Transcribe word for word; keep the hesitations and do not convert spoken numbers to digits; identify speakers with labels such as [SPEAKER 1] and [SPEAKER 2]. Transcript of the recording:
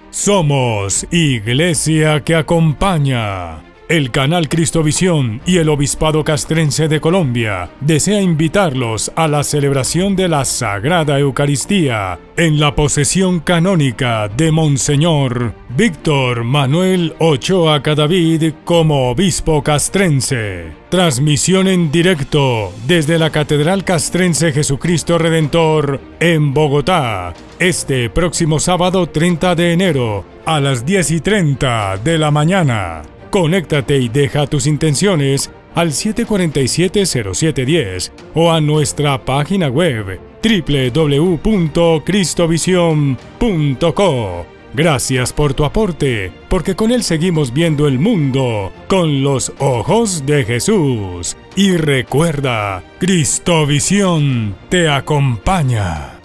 [SPEAKER 1] Somos Iglesia que acompaña. El canal Cristovisión y el Obispado Castrense de Colombia desea invitarlos a la celebración de la Sagrada Eucaristía en la posesión canónica de Monseñor Víctor Manuel Ochoa Cadavid como Obispo Castrense. Transmisión en directo desde la Catedral Castrense Jesucristo Redentor en Bogotá, este próximo sábado treinta de enero a las diez y treinta de la mañana. Conéctate y deja tus intenciones al siete cuatro siete, cero siete uno cero o a nuestra página web doble u doble u doble u punto cristovision punto co. Gracias por tu aporte, porque con él seguimos viendo el mundo con los ojos de Jesús. Y recuerda, Cristovisión te acompaña.